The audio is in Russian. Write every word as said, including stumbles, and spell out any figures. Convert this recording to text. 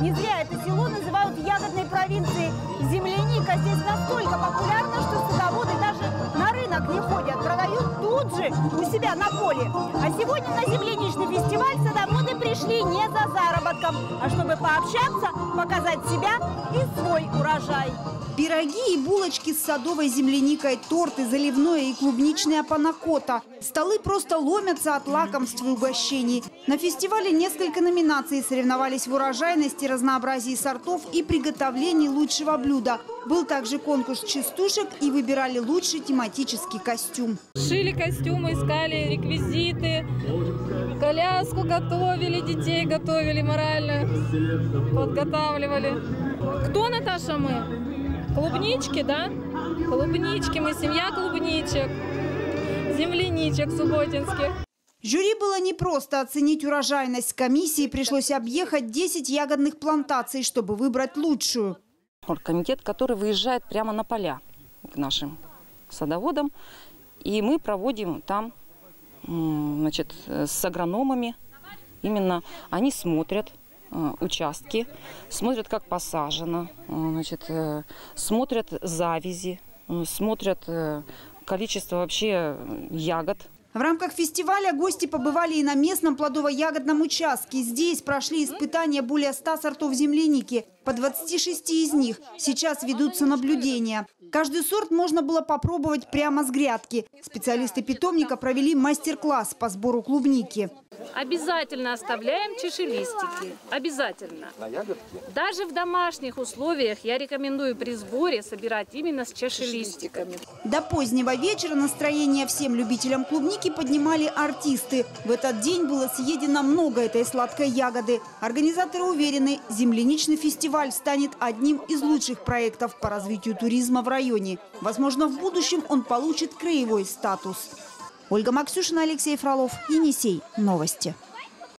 Не зря это село называют ягодной провинцией. Земляника здесь настолько популярна, что садоводы даже на рынок не ходят. Продают тут же у себя на поле. А сегодня на земляничный фестиваль садоводы пришли не за заработком, а чтобы пообщаться, показать себя и свой урожай. Пироги и булочки с садовой земляникой, торты, заливное и клубничная панакота. Столы просто ломятся от лакомств и угощений. На фестивале несколько номинаций соревновались в урожайности, разнообразии сортов и приготовлении лучшего блюда. Был также конкурс частушек и выбирали лучший тематический костюм. Шили костюмы, искали реквизиты, коляску готовили, детей готовили морально, подготавливали. Кто, Наташа, мы? Клубнички, да? Клубнички, мы семья клубничек, земляничек субботинских. Жюри было непросто оценить урожайность. Комиссии пришлось объехать десять ягодных плантаций, чтобы выбрать лучшую. Комитет, который выезжает прямо на поля к нашим садоводам. И мы проводим там, значит, с агрономами. Именно они смотрят участки, смотрят, как посажено, значит, смотрят завязи, смотрят количество вообще ягод. В рамках фестиваля гости побывали и на местном плодово-ягодном участке. Здесь прошли испытания более ста сортов земляники. По двадцати шести из них сейчас ведутся наблюдения. Каждый сорт можно было попробовать прямо с грядки. Специалисты питомника провели мастер-класс по сбору клубники. Обязательно оставляем чашелистики. Обязательно. На ягодки? Даже в домашних условиях я рекомендую при сборе собирать именно с чашелистиками. До позднего вечера настроение всем любителям клубники поднимали артисты. В этот день было съедено много этой сладкой ягоды. Организаторы уверены, земляничный фестиваль станет одним из лучших проектов по развитию туризма в районе. Возможно, в будущем он получит краевой статус. Ольга Максюшина, Алексей Фролов, Енисей. Новости.